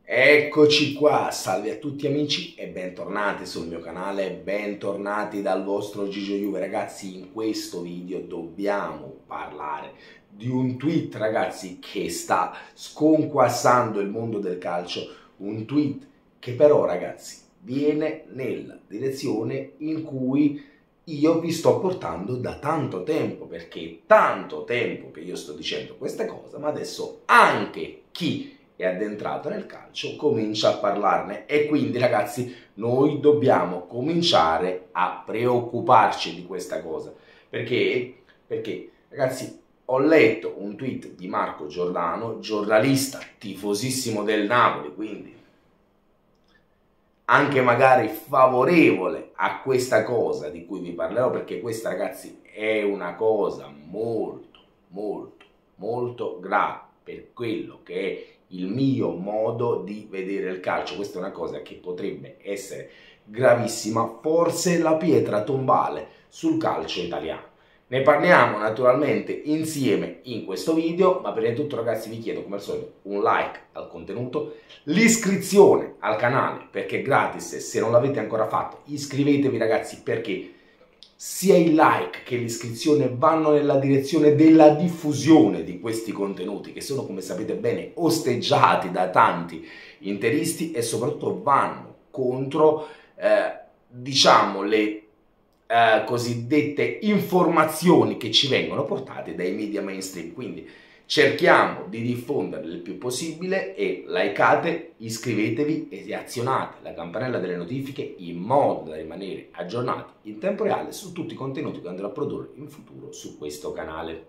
Eccoci qua, salve a tutti amici e bentornati sul mio canale, bentornati dal vostro Gigio Juve. Ragazzi, in questo video dobbiamo parlare di un tweet, ragazzi, che sta sconquassando il mondo del calcio, un tweet che però, ragazzi, viene nella direzione in cui io vi sto portando da tanto tempo, perché è tanto tempo che io sto dicendo queste cose, ma adesso anche chi è addentrato nel calcio comincia a parlarne e quindi, ragazzi, noi dobbiamo cominciare a preoccuparci di questa cosa. Perché, ragazzi, ho letto un tweet di Marco Giordano, giornalista tifosissimo del Napoli, quindi anche magari favorevole a questa cosa di cui vi parlerò, perché questa, ragazzi, è una cosa molto grave per quello che è il mio modo di vedere il calcio. Questa è una cosa che potrebbe essere gravissima, forse la pietra tombale sul calcio italiano. Ne parliamo naturalmente insieme in questo video, ma prima di tutto, ragazzi, vi chiedo come al solito un like al contenuto, l'iscrizione al canale perché è gratis e se non l'avete ancora fatto iscrivetevi, ragazzi, perché sia il like che l'iscrizione vanno nella direzione della diffusione di questi contenuti che sono, come sapete bene, osteggiati da tanti interisti e soprattutto vanno contro, diciamo, le cosiddette informazioni che ci vengono portate dai media mainstream. Quindi cerchiamo di diffonderle il più possibile e likeate, iscrivetevi e azionate la campanella delle notifiche in modo da rimanere aggiornati in tempo reale su tutti i contenuti che andrò a produrre in futuro su questo canale.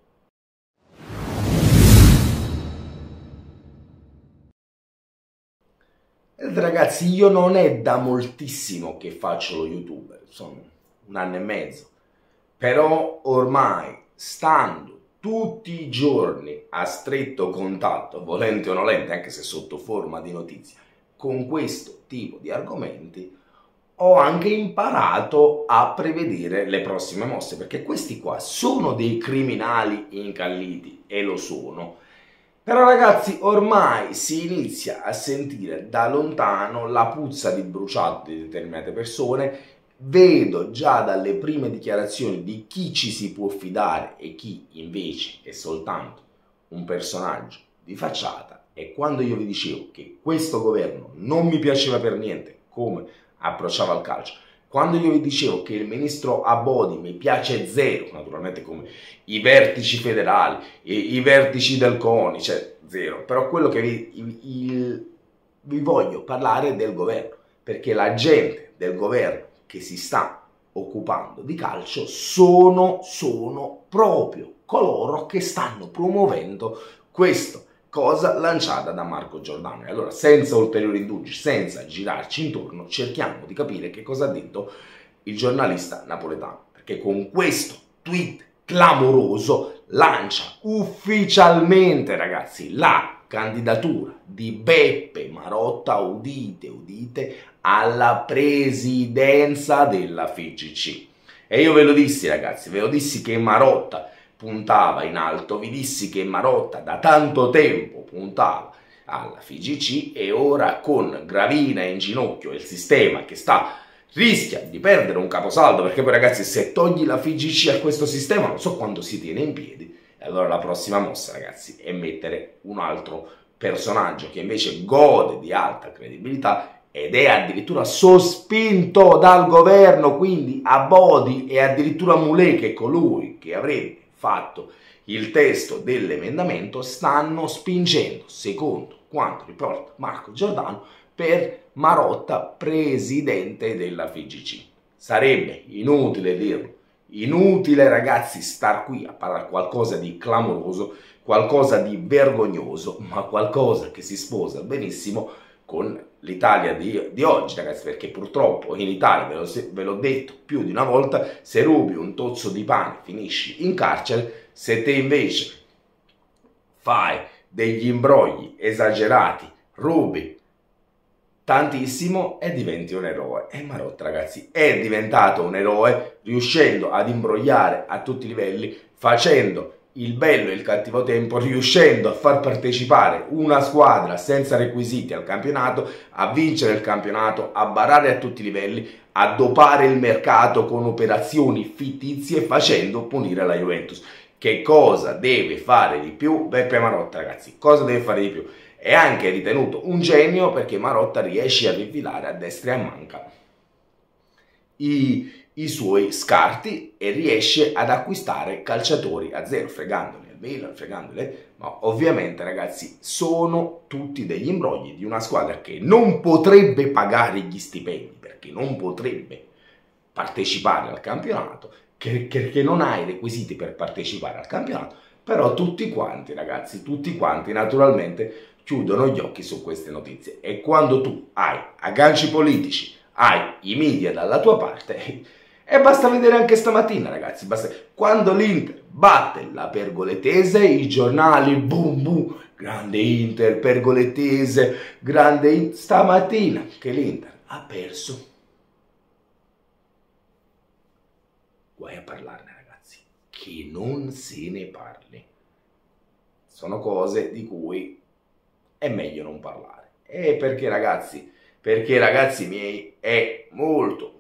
Ragazzi, io non è da moltissimo che faccio lo youtuber, sono un anno e mezzo, però ormai stando tutti i giorni a stretto contatto, volente o nolente, anche se sotto forma di notizie, con questo tipo di argomenti, ho anche imparato a prevedere le prossime mosse, perché questi qua sono dei criminali incalliti, e lo sono. Però, ragazzi, ormai si inizia a sentire da lontano la puzza di bruciato di determinate persone. Vedo già dalle prime dichiarazioni di chi ci si può fidare e chi invece è soltanto un personaggio di facciata. E quando io vi dicevo che questo governo non mi piaceva per niente come approcciava il calcio, quando io vi dicevo che il ministro Abodi mi piace zero, naturalmente come i vertici federali, i vertici del CONI, cioè zero, però quello che vi voglio parlare è del governo, perché la gente del governo che si sta occupando di calcio sono proprio coloro che stanno promuovendo questa cosa lanciata da Marco Giordano. E allora, senza ulteriori indugi, senza girarci intorno, cerchiamo di capire che cosa ha detto il giornalista napoletano, perché con questo tweet clamoroso lancia ufficialmente, ragazzi, la candidatura di Beppe Marotta, udite, alla presidenza della FIGC. E io ve lo dissi, ragazzi, ve lo dissi che Marotta puntava in alto, vi dissi che Marotta da tanto tempo puntava alla FIGC e ora con Gravina in ginocchio e il sistema che rischia di perdere un caposaldo, perché poi, ragazzi, se togli la FIGC a questo sistema non so quando si tiene in piedi. E allora la prossima mossa, ragazzi, è mettere un altro personaggio che invece gode di alta credibilità ed è addirittura sospinto dal governo, quindi Abodi e addirittura Mulè, che è colui che avrebbe fatto il testo dell'emendamento, stanno spingendo, secondo quanto riporta Marco Giordano, per Marotta presidente della FIGC. Sarebbe inutile dirlo, inutile, ragazzi, star qui a parlare qualcosa di clamoroso, qualcosa di vergognoso, ma qualcosa che si sposa benissimo con l'Italia di oggi, ragazzi, perché purtroppo in Italia, ve l'ho detto più di una volta, se rubi un tozzo di pane finisci in carcere, se te invece fai degli imbrogli esagerati, rubi tantissimo e diventi un eroe. E Marotta, ragazzi, è diventato un eroe riuscendo ad imbrogliare a tutti i livelli, facendo il bello e il cattivo tempo, riuscendo a far partecipare una squadra senza requisiti al campionato, a vincere il campionato, a barare a tutti i livelli, a dopare il mercato con operazioni fittizie, facendo punire la Juventus. Che cosa deve fare di più Beppe Marotta, ragazzi? Cosa deve fare di più? È anche ritenuto un genio perché Marotta riesce a rifilare a destra e a manca i suoi scarti e riesce ad acquistare calciatori a zero, fregandoli al Milan, fregandoli, ma ovviamente, ragazzi, sono tutti degli imbrogli di una squadra che non potrebbe pagare gli stipendi, perché non potrebbe partecipare al campionato, che non ha i requisiti per partecipare al campionato, però tutti quanti, ragazzi, tutti quanti naturalmente chiudono gli occhi su queste notizie. E quando tu hai agganci politici, hai i media dalla tua parte, e basta vedere anche stamattina, ragazzi, basta, quando l'Inter batte la Pergolettese, i giornali boom boom, grande Inter, Pergolettese, grande Inter, stamattina che l'Inter ha perso, guai a parlarne, ragazzi, che non se ne parli, sono cose di cui è meglio non parlare, e perché ragazzi miei, è molto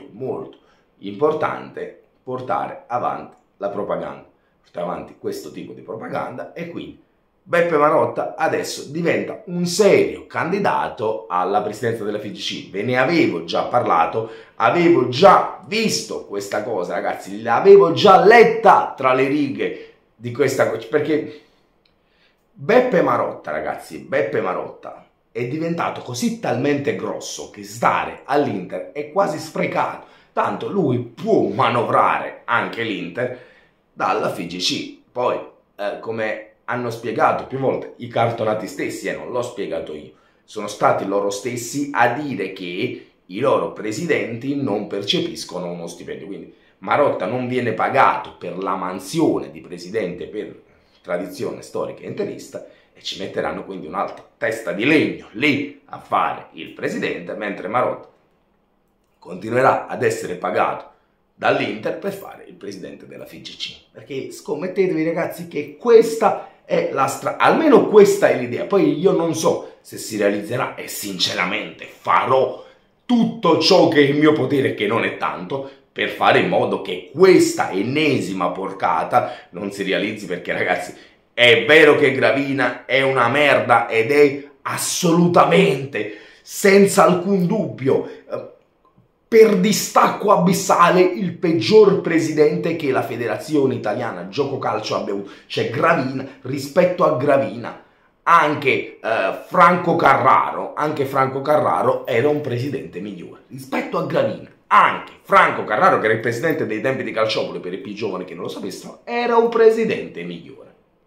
importante portare avanti la propaganda, portare avanti questo tipo di propaganda, e quindi Beppe Marotta adesso diventa un serio candidato alla presidenza della FIGC. Ve ne avevo già parlato, avevo già visto questa cosa, ragazzi, l'avevo già letta tra le righe di questa cosa, perché Beppe Marotta, ragazzi, Beppe Marotta è diventato così talmente grosso che stare all'Inter è quasi sprecato, tanto lui può manovrare anche l'Inter dalla FIGC. Poi, come hanno spiegato più volte i cartonati stessi, non l'ho spiegato io, sono stati loro stessi a dire che i loro presidenti non percepiscono uno stipendio, quindi Marotta non viene pagato per la mansione di presidente per tradizione storica e interista, e ci metteranno quindi un'altra testa di legno lì a fare il presidente, mentre Marotta continuerà ad essere pagato dall'Inter per fare il presidente della FIGC, perché scommettetevi, ragazzi, che questa è la strada, almeno questa è l'idea. Poi io non so se si realizzerà, e sinceramente farò tutto ciò che è in mio potere, che non è tanto, per fare in modo che questa ennesima porcata non si realizzi, perché, ragazzi, è vero che Gravina è una merda ed è assolutamente, senza alcun dubbio, per distacco abissale, il peggior presidente che la Federazione Italiana Gioco Calcio abbia avuto. Cioè Gravina, rispetto a Gravina, anche Franco Carraro era un presidente migliore. Rispetto a Gravina, anche Franco Carraro, che era il presidente dei tempi di Calciopoli, per i più giovani che non lo sapessero, era un presidente migliore.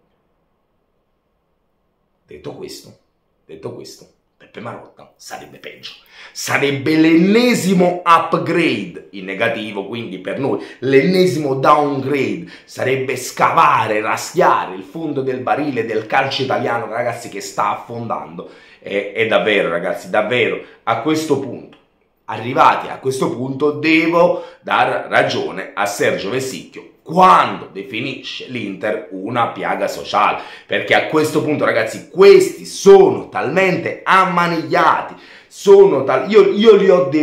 Detto questo, Beppe Marotta sarebbe peggio, sarebbe l'ennesimo upgrade in negativo, quindi per noi l'ennesimo downgrade, sarebbe scavare, raschiare il fondo del barile del calcio italiano, ragazzi, che sta affondando. E davvero, ragazzi, davvero, a questo punto, arrivati a questo punto, devo dar ragione a Sergio Vessicchio quando definisce l'Inter una piaga sociale, perché a questo punto, ragazzi, questi sono talmente ammanigliati, io li ho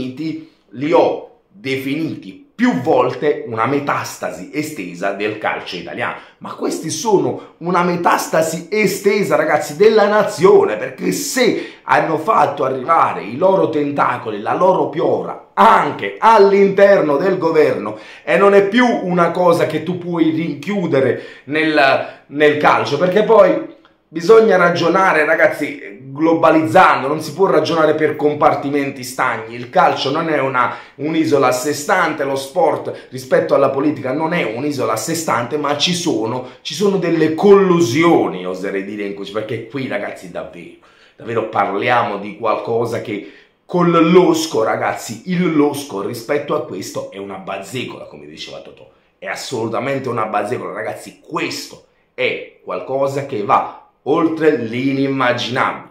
definiti più volte una metastasi estesa del calcio italiano, ma questi sono una metastasi estesa, ragazzi, della nazione, perché se hanno fatto arrivare i loro tentacoli, la loro piovra anche all'interno del governo, e non è più una cosa che tu puoi rinchiudere nel calcio, perché poi bisogna ragionare, ragazzi, globalizzando, non si può ragionare per compartimenti stagni. Il calcio non è un'isola a sé stante, lo sport rispetto alla politica non è un'isola a sé stante, ma ci sono delle collusioni, oserei dire, in cui, perché qui, ragazzi, davvero parliamo di qualcosa che con l'osco, ragazzi, il losco rispetto a questo è una bazzecola, come diceva Totò, è assolutamente una bazzecola, ragazzi. Questo è qualcosa che va oltre l'inimmaginabile.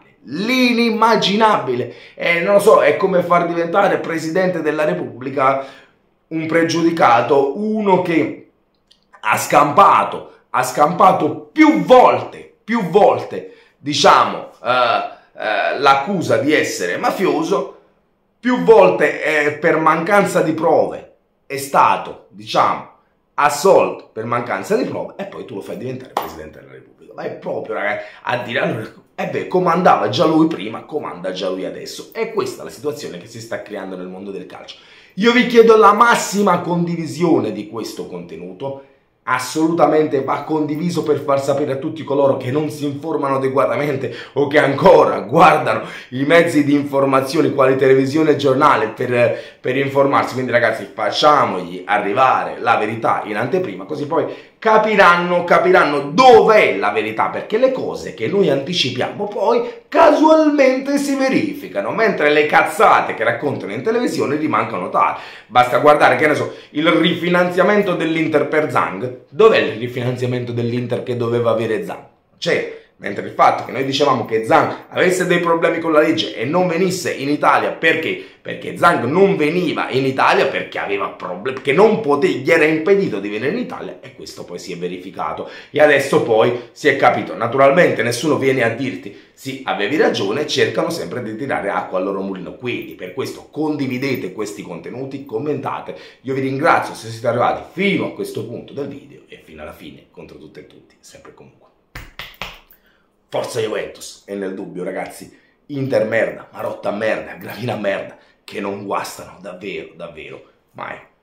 Non lo so, è come far diventare presidente della Repubblica un pregiudicato, uno che ha scampato ha scampato più volte, diciamo, l'accusa di essere mafioso, più volte per mancanza di prove è stato, diciamo, assolto per mancanza di prove, e poi tu lo fai diventare Presidente della Repubblica. Ma è proprio, ragazzi, a dire, allora, comandava già lui prima, comanda già lui adesso. E questa è la situazione che si sta creando nel mondo del calcio. Io vi chiedo la massima condivisione di questo contenuto. Assolutamente va condiviso per far sapere a tutti coloro che non si informano adeguatamente o che ancora guardano i mezzi di informazione quali televisione e giornale per informarsi. Quindi ragazzi, facciamogli arrivare la verità in anteprima, così poi capiranno dov'è la verità, perché le cose che noi anticipiamo poi casualmente si verificano, mentre le cazzate che raccontano in televisione rimangono tali. Basta guardare, che ne so, il rifinanziamento dell'Inter per Zhang. Dov'è il rifinanziamento dell'Inter che doveva avere Zhang? C'è. Mentre il fatto che noi dicevamo che Zhang avesse dei problemi con la legge e non venisse in Italia perché Zhang non veniva in Italia perché aveva problemi, che non gli era impedito di venire in Italia, e questo poi si è verificato. E adesso poi si è capito. Naturalmente nessuno viene a dirti sì, avevi ragione, cercano sempre di tirare acqua al loro mulino. Quindi per questo condividete questi contenuti, commentate. Io vi ringrazio se siete arrivati fino a questo punto del video e fino alla fine, contro tutte e tutti, sempre e comunque. Forza Juventus, e nel dubbio ragazzi, Inter merda, Marotta merda, Gravina merda, che non guastano davvero, davvero mai.